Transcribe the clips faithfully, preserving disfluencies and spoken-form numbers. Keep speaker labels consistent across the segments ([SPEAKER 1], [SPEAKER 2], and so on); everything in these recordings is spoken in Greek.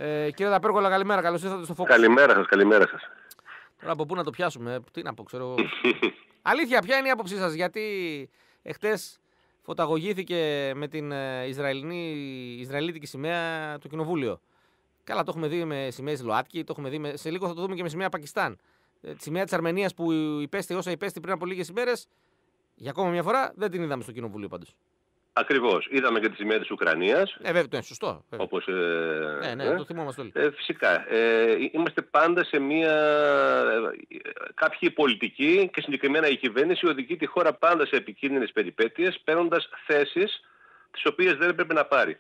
[SPEAKER 1] Ε, κύριε Ταπέρκολα, καλημέρα. Καλώς ήρθατε στο Focus.
[SPEAKER 2] Καλημέρα σας, καλημέρα σας.
[SPEAKER 1] Τώρα από πού να το πιάσουμε, τι να πω, ξέρω. Αλήθεια, ποια είναι η άποψή σας, γιατί εχθές φωταγωγήθηκε με την Ισραηλινή, Ισραηλίτικη σημαία το κοινοβούλιο. Καλά, το έχουμε δει με σημαίες ΛΟΑΤΚΙ, το έχουμε δει με, σε λίγο θα το δούμε και με σημαία Πακιστάν. Ε, τη σημαία της Αρμενίας που υπέστη όσα υπέστη πριν από λίγες ημέρες, για ακόμα μια φορά δεν την είδαμε στο κοινοβούλιο πάντως.
[SPEAKER 2] Ακριβώς. Είδαμε και τη σημαία της Ουκρανίας.
[SPEAKER 1] Ε, βέβαια, είναι σωστό. Βέβαια.
[SPEAKER 2] Όπως, ε,
[SPEAKER 1] ναι, ναι,
[SPEAKER 2] ε,
[SPEAKER 1] το θυμόμαστε όλοι.
[SPEAKER 2] Ε, φυσικά. Ε, είμαστε πάντα σε μια... Κάποιοι πολιτικοί και συγκεκριμένα η κυβέρνηση οδηγεί τη χώρα πάντα σε επικίνδυνες περιπέτειες, παίρνοντας θέσεις τις οποίες δεν έπρεπε να πάρει.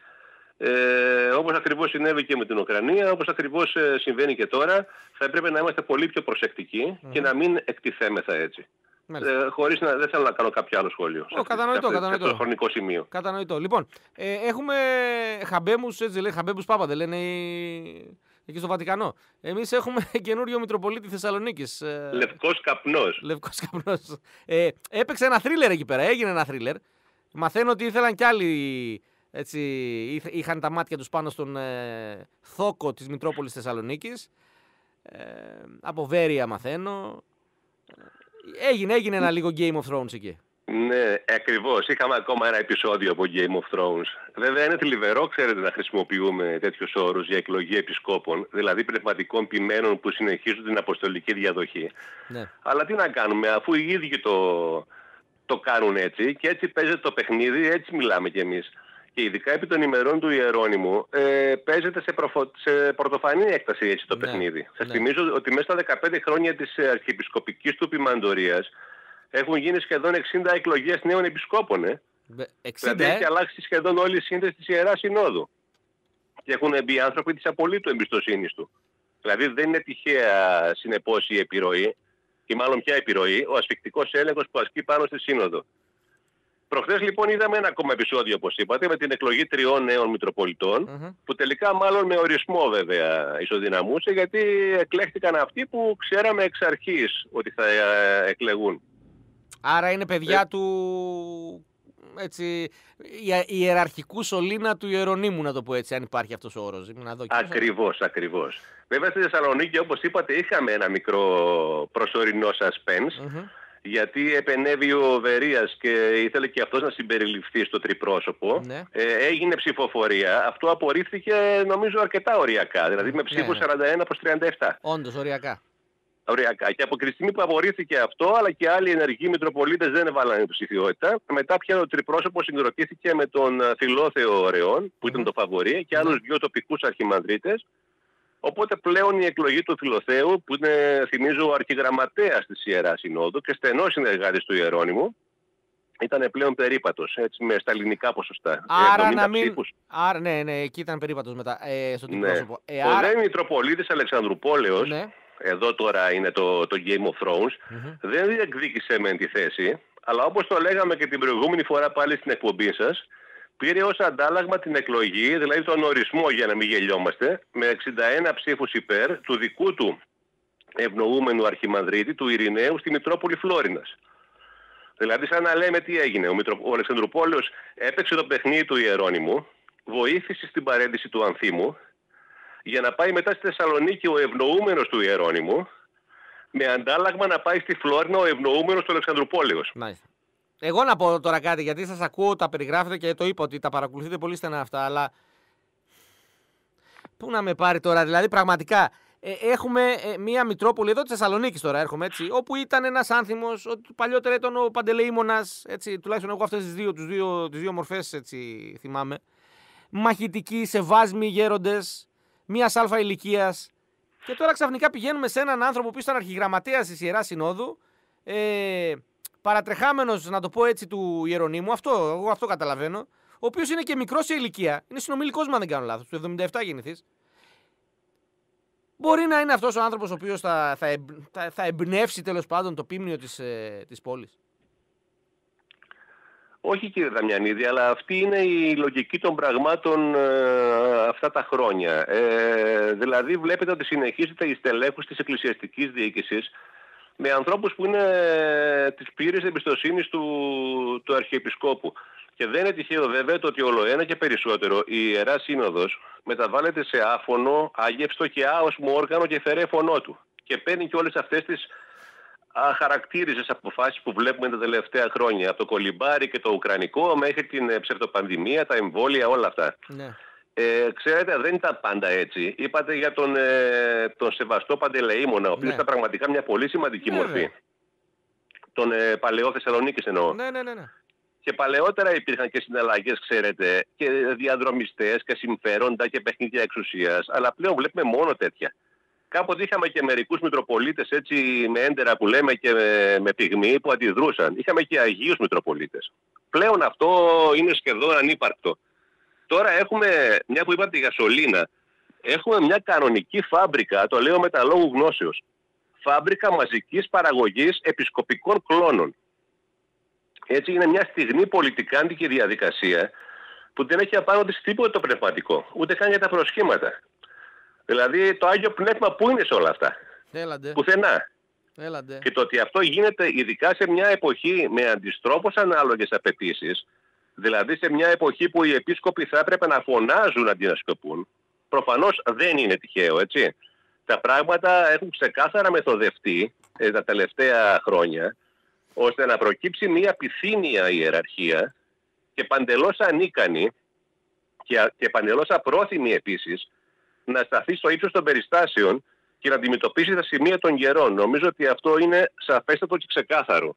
[SPEAKER 2] Ε, όπως ακριβώς συνέβη και με την Ουκρανία, όπως ακριβώς ε, συμβαίνει και τώρα, θα έπρεπε να είμαστε πολύ πιο προσεκτικοί mm. και να μην εκτιθέμεθα έτσι. Ε, χωρίς να, δεν θέλω να κάνω κάποιο άλλο σχόλιο.
[SPEAKER 1] Oh, κατανοητό,
[SPEAKER 2] σε,
[SPEAKER 1] κατανοητό.
[SPEAKER 2] Σε αυτό το χρονικό σημείο.
[SPEAKER 1] Κατανοητό. Λοιπόν, ε, έχουμε χαμπέμους, έτσι λέει, χαμπέμπους Πάπα, δεν λένε οι... εκεί στο Βατικανό. Εμείς έχουμε καινούριο Μητροπολίτη Θεσσαλονίκης. Ε,
[SPEAKER 2] Λευκός καπνός.
[SPEAKER 1] Λευκός καπνός. Ε, έπαιξε ένα θρίλερ εκεί πέρα, έγινε ένα θρίλερ. Μαθαίνω ότι ήθελαν κι άλλοι, έτσι, είχαν τα μάτια τους πάνω στον ε, θόκο της Μητρόπολης Θεσσαλονίκης. Ε, από Βέρεια μαθαίνω. Έγινε, έγινε ένα λίγο Game of Thrones εκεί.
[SPEAKER 2] Ναι, ακριβώς. Είχαμε ακόμα ένα επεισόδιο από Game of Thrones. Βέβαια είναι θλιβερό, ξέρετε, να χρησιμοποιούμε τέτοιους όρους για εκλογή επισκόπων, δηλαδή πνευματικών ποιμένων που συνεχίζουν την αποστολική διαδοχή. Ναι. Αλλά τι να κάνουμε, αφού οι ίδιοι το, το κάνουν έτσι και έτσι παίζεται το παιχνίδι, έτσι μιλάμε κι εμείς. Και ειδικά επί των ημερών του Ιερώνυμου ε, παίζεται σε, προφο... σε πρωτοφανή έκταση έτσι το ναι, παιχνίδι. Σας ναι. θυμίζω ότι μέσα στα δεκαπέντε χρόνια της αρχιεπισκοπικής του ποιμαντορίας έχουν γίνει σχεδόν εξήντα εκλογές νέων επισκόπων. Ε.
[SPEAKER 1] εξήντα,
[SPEAKER 2] δηλαδή
[SPEAKER 1] ε?
[SPEAKER 2] έχει αλλάξει σχεδόν όλη η σύνθεση της Ιεράς Συνόδου. Και έχουν μπει άνθρωποι της απολύτου εμπιστοσύνης του. Δηλαδή δεν είναι τυχαία συνεπώς η επιρροή, ή μάλλον ποια επιρροή, ο ασφικτικός έλεγχος που ασκεί πάνω στη Σύνοδο. Προχθές λοιπόν είδαμε ένα ακόμα επεισόδιο, όπως είπατε, με την εκλογή τριών νέων Μητροπολιτών, mm-hmm. που τελικά μάλλον με ορισμό βέβαια ισοδυναμούσε, γιατί εκλέχτηκαν αυτοί που ξέραμε εξ αρχής ότι θα εκλεγούν.
[SPEAKER 1] Άρα είναι παιδιά
[SPEAKER 2] ε...
[SPEAKER 1] του, έτσι, ιεραρχικού σωλήνα του Ιερονύμου, να το πω έτσι, αν υπάρχει αυτός ο όρος.
[SPEAKER 2] Ακριβώς, ακριβώς. Βέβαια στη Θεσσαλονίκη, όπως είπατε, είχαμε ένα μικρό προσωρινό suspense, mm-hmm. γιατί επενέβη ο Βερίας και ήθελε και αυτός να συμπεριληφθεί στο τριπρόσωπο. Ναι. Ε, έγινε ψηφοφορία. Αυτό απορρίφθηκε νομίζω αρκετά οριακά. Δηλαδή με ψήφους ναι, ναι. σαράντα ένα προς τριάντα επτά.
[SPEAKER 1] Όντως, οριακά.
[SPEAKER 2] Οριακά. Και από τη στιγμή που απορρίφθηκε αυτό, αλλά και άλλοι ενεργοί Μητροπολίτες δεν έβαλαν υποψηφιότητα. Μετά πια το τριπρόσωπο συγκροτήθηκε με τον Φιλόθεο Ρεών, που mm. ήταν το φαβορί, και άλλους mm. δύο τοπικούς αρχιμανδρίτες. Οπότε πλέον η εκλογή του Φιλοθέου, που είναι, θυμίζω, ο αρχιγραμματέας της Ιεράς Συνόδου και στενός συνεργάτης του Ιερώνυμου, ήταν πλέον περίπατος, έτσι, με στα ελληνικά ποσοστά.
[SPEAKER 1] Άρα να μην... Άρα, ναι, ναι, εκεί ήταν περίπατος μετά, ε, στο τυπρόσωπο.
[SPEAKER 2] Ναι. Ε, ο άρα... δε Μητροπολίτης Αλεξανδρουπόλεως, ναι. εδώ τώρα είναι το, το Game of Thrones, mm-hmm. δεν διεκδίκησε μεν τη θέση, αλλά όπως το λέγαμε και την προηγούμενη φορά πάλι στην εκπομπή σας, πήρε ως αντάλλαγμα την εκλογή, δηλαδή τον ορισμό για να μην γελιόμαστε, με εξήντα ένα ψήφους υπέρ του δικού του ευνοούμενου αρχιμανδρίτη, του Ειρηναίου, στη Μητρόπολη Φλόρινας. Δηλαδή σαν να λέμε τι έγινε. Ο, Μητρο... ο Αλεξανδρουπόλεως έπαιξε το παιχνίδι του Ιερώνυμου, βοήθησε στην παρέντηση του Ανθίμου, για να πάει μετά στη Θεσσαλονίκη ο ευνοούμενος του Ιερώνυμου, με αντάλλαγμα να πάει στη Φλόρινα ο ευνοούμενος του Αλεξανδρουπόλεως.
[SPEAKER 1] Μάλιστα. Εγώ να πω τώρα κάτι, γιατί σας ακούω, τα περιγράφετε και το είπα ότι τα παρακολουθείτε πολύ στενά αυτά, αλλά πού να με πάρει τώρα, δηλαδή πραγματικά ε, έχουμε ε, μία Μητρόπολη εδώ της Θεσσαλονίκης τώρα έρχομαι έτσι, όπου ήταν ένας άνθιμος, ότι παλιότερα ήταν ο Παντελεήμονας, έτσι, τουλάχιστον εγώ αυτές τις δύο, τους δύο, τις δύο μορφές έτσι θυμάμαι, μαχητικοί, σεβάσμοι γέροντες, μίας αλφα ηλικίας, και τώρα ξαφνικά πηγαίνουμε σε έναν άνθρωπο που ήταν αρχιγραμματέας της Ιεράς Συνόδου, ε, παρατρεχάμενος, να το πω έτσι, του Ιερονύμου, αυτό, εγώ αυτό καταλαβαίνω, ο οποίος είναι και μικρός σε ηλικία, είναι συνομιλικός μου αν δεν κάνω λάθος, του εβδομήντα επτά γεννηθής. Μπορεί να είναι αυτός ο άνθρωπος ο οποίος θα, θα, εμ, θα, θα εμπνεύσει τέλος πάντων το πίμνιο της, ε, της πόλης.
[SPEAKER 2] Όχι κύριε Δαμιανίδη, αλλά αυτή είναι η λογική των πραγμάτων ε, αυτά τα χρόνια. Ε, δηλαδή βλέπετε ότι συνεχίζεται η στελέχωση της εκκλησιαστικής διοίκησης με ανθρώπους που είναι της πλήρης εμπιστοσύνης του, του Αρχιεπισκόπου. Και δεν είναι τυχαίο βέβαια το ότι ολοένα και περισσότερο η Ιερά Σύνοδος μεταβάλλεται σε άφωνο, άγευστο και άοσμο όργανο και φερέ φωνό του. Και παίρνει και όλες αυτές τις αχαρακτήριζες αποφάσεις που βλέπουμε τα τελευταία χρόνια. Από το κολυμπάρι και το ουκρανικό μέχρι την ψευτοπανδημία, τα εμβόλια, όλα αυτά. Ναι. Ε, ξέρετε, δεν ήταν πάντα έτσι. Είπατε για τον, ε, τον Σεβαστό Παντελεήμονα, ο οποίος ναι. ήταν πραγματικά μια πολύ σημαντική ναι, μορφή. Ναι. Τον ε, παλαιό Θεσσαλονίκης εννοώ.
[SPEAKER 1] Ναι, ναι, ναι, ναι.
[SPEAKER 2] Και παλαιότερα υπήρχαν και συναλλαγές, ξέρετε, και διαδρομιστές και συμφέροντα και παιχνίδια εξουσίας. Αλλά πλέον βλέπουμε μόνο τέτοια. Κάποτε είχαμε και μερικούς Μητροπολίτες έτσι με έντερα που λέμε και με, με πυγμή που αντιδρούσαν. Είχαμε και Αγίους Μητροπολίτες. Πλέον αυτό είναι σχεδόν ανύπαρκτο. Τώρα έχουμε, μια που είπατε για σωλήνα, έχουμε μια κανονική φάμπρικα, το λέω με τα λόγου γνώσεως. Φάμπρικα μαζικής παραγωγής επισκοπικών κλώνων. Έτσι είναι μια στιγμή πολιτικάντικη διαδικασία που δεν έχει απάνω της τίποτα το πνευματικό, ούτε καν για τα προσχήματα. Δηλαδή το Άγιο Πνεύμα πού είναι σε όλα αυτά?
[SPEAKER 1] Έλαντε.
[SPEAKER 2] Πουθενά.
[SPEAKER 1] Έλαντε.
[SPEAKER 2] Και το ότι αυτό γίνεται ειδικά σε μια εποχή με αντιστρόφως ανάλογες απαιτήσεις, δηλαδή σε μια εποχή που οι επίσκοποι θα έπρεπε να φωνάζουν αντί να σκοπούν, προφανώς δεν είναι τυχαίο, έτσι. Τα πράγματα έχουν ξεκάθαρα μεθοδευτεί ε, τα τελευταία χρόνια, ώστε να προκύψει μια πυθύνια ιεραρχία και παντελώς ανίκανη και, και παντελώς απρόθυμη επίσης να σταθεί στο ύψος των περιστάσεων και να αντιμετωπίσει τα σημεία των καιρών. Νομίζω ότι αυτό είναι σαφέστατο και ξεκάθαρο.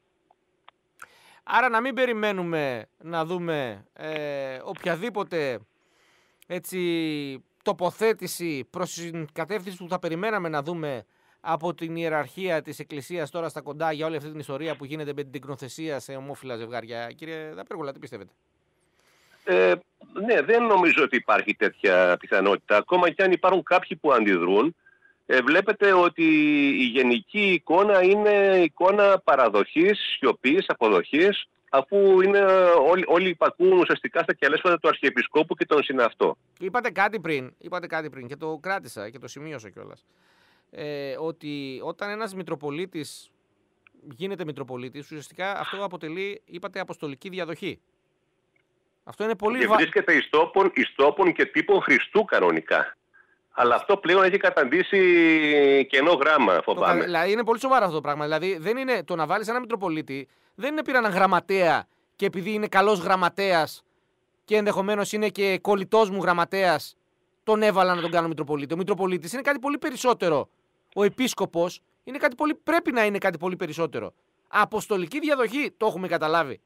[SPEAKER 1] Άρα να μην περιμένουμε να δούμε ε, οποιαδήποτε έτσι, τοποθέτηση προς την κατεύθυνση που θα περιμέναμε να δούμε από την ιεραρχία της Εκκλησίας τώρα στα κοντά για όλη αυτή την ιστορία που γίνεται με την τεκνοθεσία σε ομόφυλα ζευγάρια. Κύριε Δαπέργολα, τι πιστεύετε?
[SPEAKER 2] Ε, ναι, δεν νομίζω ότι υπάρχει τέτοια πιθανότητα. Ακόμα και αν υπάρχουν κάποιοι που αντιδρούν, ε, βλέπετε ότι η γενική εικόνα είναι εικόνα παραδοχής, σιωπής, αποδοχής, αφού είναι όλοι, όλοι υπακούν ουσιαστικά στα κελέσματα του Αρχιεπισκόπου και τον συναυτό.
[SPEAKER 1] Είπατε κάτι πριν, είπατε κάτι πριν και το κράτησα και το σημείωσα κιόλας. Ε, ότι όταν ένας Μητροπολίτης γίνεται Μητροπολίτης, ουσιαστικά αυτό αποτελεί, είπατε, αποστολική διαδοχή. Αυτό είναι πολύ
[SPEAKER 2] και βρίσκεται εις τόπων, εις τόπων και τύπων Χριστού κανονικά. Αλλά αυτό πλέον έχει καταντήσει κενό γράμμα, φοβάμαι.
[SPEAKER 1] Το, δηλαδή είναι πολύ σοβαρό αυτό το πράγμα. Δηλαδή δεν είναι το να βάλεις ένα Μητροπολίτη, δεν είναι πήραν έναν γραμματέα και επειδή είναι καλός γραμματέας και ενδεχομένως είναι και κολλητός μου γραμματέας, τον έβαλα να τον κάνω Μητροπολίτη. Ο Μητροπολίτης είναι κάτι πολύ περισσότερο. Ο Επίσκοπος είναι κάτι πολύ, πρέπει να είναι κάτι πολύ περισσότερο. Αποστολική διαδοχή, το έχουμε καταλάβει.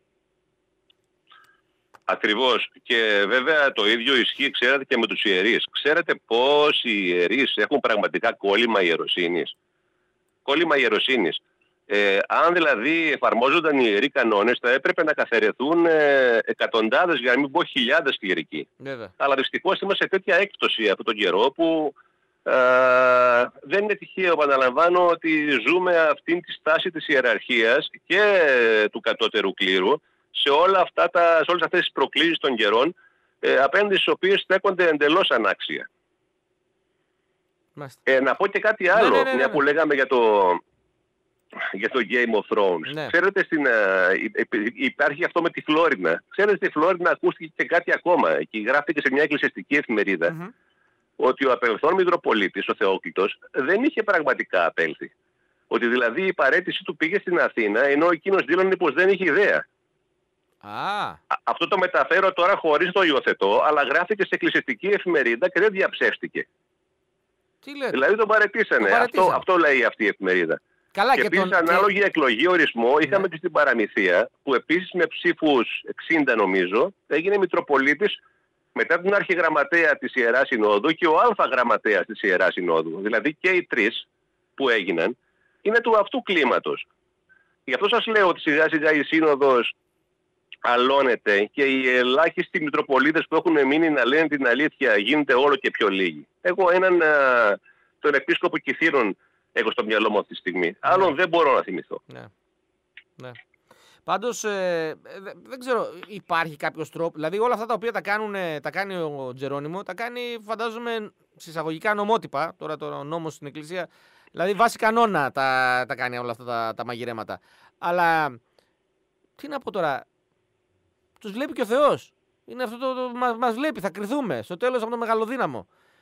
[SPEAKER 2] Ακριβώς. Και βέβαια το ίδιο ισχύει, ξέρετε, και με τους ιερείς. Ξέρετε πώς οι ιερείς έχουν πραγματικά κόλλημα ιεροσύνης. Κόλλημα ιεροσύνης. Ε, αν δηλαδή εφαρμόζονταν οι ιεροί κανόνες, θα έπρεπε να καθαιρεθούν ε, εκατοντάδες, για να μην πω χιλιάδες κληρικοί.
[SPEAKER 1] Βέβαια.
[SPEAKER 2] Αλλά δυστυχώς είμαστε σε τέτοια έκπτωση από τον καιρό που ε, δεν είναι τυχαίο, επαναλαμβάνω, ότι ζούμε αυτήν τη στάση της ιεραρχίας και του κατώτερου κλήρου σε, όλα αυτά τα, σε όλες αυτές τις προκλήσεις των καιρών, ε, απέναντι στις οποίες στέκονται εντελώς ανάξια. Ε, να πω και κάτι άλλο, ναι, ναι, ναι, ναι. μια που λέγαμε για το, για το Game of Thrones. Ναι. Ξέρετε, στην, uh, υπάρχει αυτό με τη Φλόρινα. Ξέρετε, στη Φλόρινα ακούστηκε και κάτι ακόμα. Και γράφτηκε σε μια εκκλησιαστική εφημερίδα mm-hmm. ότι ο απελθόν Μητροπολίτης, ο Θεόκλητος, δεν είχε πραγματικά απέλθει. Ότι δηλαδή η παραίτηση του πήγε στην Αθήνα, ενώ εκείνος δήλωνε πως δεν είχε ιδέα.
[SPEAKER 1] Ah.
[SPEAKER 2] Αυτό το μεταφέρω τώρα χωρίς το υιοθετώ, αλλά γράφτηκε σε εκκλησιαστική εφημερίδα και δεν διαψεύστηκε.
[SPEAKER 1] Τι λέτε?
[SPEAKER 2] Δηλαδή τον παραιτήσανε. Αυτό, αυτό λέει αυτή η εφημερίδα.
[SPEAKER 1] Καλά,
[SPEAKER 2] και,
[SPEAKER 1] και
[SPEAKER 2] επίσης
[SPEAKER 1] τον...
[SPEAKER 2] ανάλογη
[SPEAKER 1] και...
[SPEAKER 2] εκλογή ορισμό είχαμε ναι. και στην Παραμυθία, που επίσης με ψήφους εξήντα νομίζω έγινε Μητροπολίτης μετά την Αρχιγραμματέα της Ιεράς Συνόδου και ο Αλφα Γραμματέας της Ιεράς Συνόδου. Δηλαδή και οι τρεις που έγιναν είναι του αυτού κλίματος. Γι' αυτό σας λέω ότι σιγά σιγά η Σύνοδος αλώνεται και οι ελάχιστοι Μητροπολίτες που έχουν μείνει να λένε την αλήθεια γίνεται όλο και πιο λίγοι. Εγώ έναν α, τον Επίσκοπο Κιθήρων έχω στο μυαλό μου αυτή τη στιγμή. Ναι. Άλλον δεν μπορώ να θυμηθώ.
[SPEAKER 1] Ναι. Ναι. Πάντως ε, δεν ξέρω, υπάρχει κάποιος τρόπος. Δηλαδή όλα αυτά τα οποία τα, κάνουν, τα κάνει ο Τζερόνιμο, τα κάνει φαντάζομαι συσσαγωγικά νομότυπα. Τώρα το νόμος στην Εκκλησία, δηλαδή βάσει κανόνα τα, τα κάνει όλα αυτά τα, τα μαγειρέματα. Αλλά τι να πω τώρα, Τους βλέπει και ο Θεός. Είναι αυτό το, το, το μας βλέπει, θα κριθούμε στο τέλος από το μεγαλοδύναμο.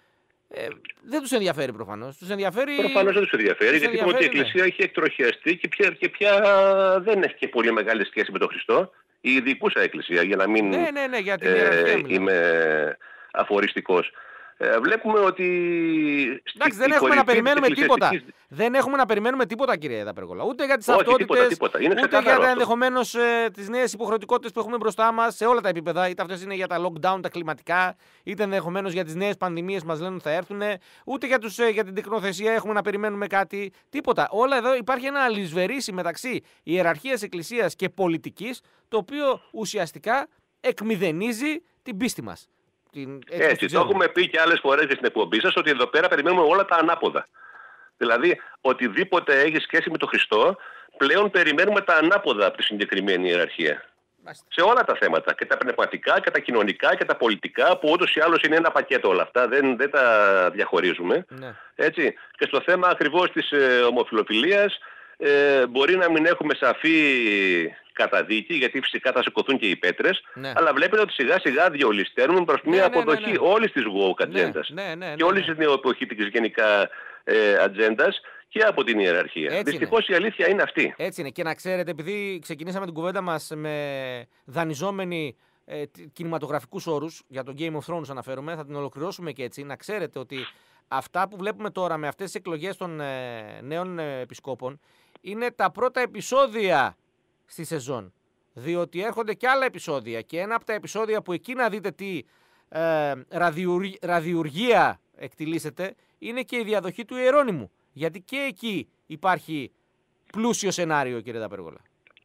[SPEAKER 1] Ε, δεν τους ενδιαφέρει προφανώς. Τους ενδιαφέρει...
[SPEAKER 2] Προφανώς δεν τους ενδιαφέρει, τους γιατί ενδιαφέρει, ότι η Εκκλησία ναι. έχει εκτροχιαστεί και πια, και πια δεν έχει και πολύ μεγάλη σχέση με τον Χριστό. Η ειδικούσα Εκκλησία, για να μην
[SPEAKER 1] ναι, ναι, ναι, για την
[SPEAKER 2] ε, είμαι αφοριστικός. Ε, βλέπουμε ότι...
[SPEAKER 1] Εντάξει, δεν έχουμε να περιμένουμε τίποτα. Δεν έχουμε να περιμένουμε τίποτα, κύριε Δαπέργολα. Ούτε για τις ταυτότητες, ούτε για τα ενδεχομένως ε, τις νέες υποχρεωτικότητες που έχουμε μπροστά μας σε όλα τα επίπεδα. Είτε αυτές είναι για τα lockdown, τα κλιματικά, είτε ενδεχομένως για τις νέες πανδημίες που μας λένε ότι θα έρθουν. Ούτε για, τους, ε, για την τεκνοθεσία έχουμε να περιμένουμε κάτι. Τίποτα. Όλα εδώ υπάρχει ένα αλυσβερίσι μεταξύ ιεραρχίας Εκκλησίας και πολιτικής, το οποίο ουσιαστικά εκμηδενίζει την πίστη μας. Την, έτσι,
[SPEAKER 2] έτσι το έχουμε πει και άλλες φορές και στην εκπομπή σας ότι εδώ πέρα περιμένουμε όλα τα ανάποδα. Δηλαδή, οτιδήποτε έχει σχέση με τον Χριστό, πλέον περιμένουμε τα ανάποδα από τη συγκεκριμένη ιεραρχία. Μάλιστα. Σε όλα τα θέματα. Και τα πνευματικά, και τα κοινωνικά, και τα πολιτικά, που ούτως ή άλλως είναι ένα πακέτο όλα αυτά, δεν, δεν τα διαχωρίζουμε. Ναι. Έτσι. Και στο θέμα ακριβώς της ε, ομοφυλοφιλίας, ε, μπορεί να μην έχουμε σαφή καταδίκη, γιατί φυσικά θα σηκωθούν και οι πέτρες, ναι. αλλά βλέπετε ότι σιγά σιγά διολυσταίνουν προς μια ναι, αποδοχή ναι, ναι, ναι. όλης της woke ατζέντας ναι, ναι, ναι, ναι, και όλης της νεοεποχήτικης γενικά ε, ατζέντας και από την ιεραρχία. Δυστυχώς η αλήθεια είναι αυτή.
[SPEAKER 1] Έτσι είναι. Και να ξέρετε, επειδή ξεκινήσαμε την κουβέντα μας με δανειζόμενοι ε, κινηματογραφικούς όρους, για το Game of Thrones αναφέρομαι, θα την ολοκληρώσουμε και έτσι, να ξέρετε ότι αυτά που βλέπουμε τώρα με αυτές τις εκλογές των ε, νέων ε, επισκόπων είναι τα πρώτα επεισόδια στη σεζόν. Διότι έρχονται και άλλα επεισόδια και ένα από τα επεισόδια που εκεί να δείτε τι ε, ραδιουργία, ραδιουργία εκτιλήσεται είναι και η διαδοχή του Ιερώνυμου. Γιατί και εκεί υπάρχει πλούσιο σενάριο, κύριε Δαπέργολα.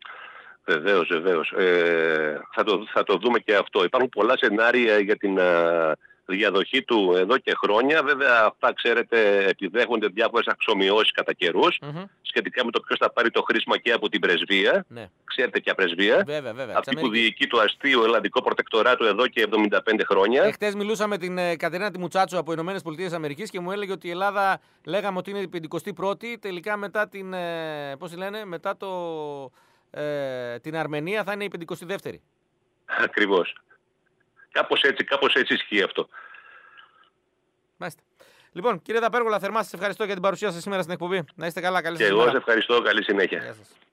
[SPEAKER 2] Βεβαίως, βεβαίως. Ε, θα, το, θα το δούμε και αυτό. Υπάρχουν πολλά σενάρια για την α, διαδοχή του εδώ και χρόνια. Βέβαια αυτά, ξέρετε, επιδέχονται διάφορες αξιομοιώσεις κατά καιρούς mm-hmm. σχετικά με το ποιος θα πάρει το χρήσμα και από την πρεσβεία. Ναι. Ξέρετε ποια πρεσβεία.
[SPEAKER 1] Βέβαια, βέβαια.
[SPEAKER 2] Αυτή που διοικεί το αστείο ελλαδικό προτεκτοράτο εδώ και εβδομήντα πέντε χρόνια.
[SPEAKER 1] Εχθές μιλούσα με την ε, Κατερίνα Τιμουτσάτσου από Ηνωμένες Πολιτείες Αμερικής και μου έλεγε ότι η Ελλάδα, λέγαμε ότι είναι η πεντηκοστή πρώτη, τελικά μετά την, ε, πώς λένε, μετά το, ε, την Αρμενία θα είναι η πεντηκοστή δεύτερη.
[SPEAKER 2] Ακριβώς. Κάπως έτσι, κάπως έτσι ισχύει αυτό.
[SPEAKER 1] Μάλιστα. Λοιπόν, κύριε Δαπέργολα, θερμά σας ευχαριστώ για την παρουσία σας σήμερα στην εκπομπή. Να είστε καλά, καλή συνέχεια.
[SPEAKER 2] Και εγώ σας ευχαριστώ, καλή συνέχεια.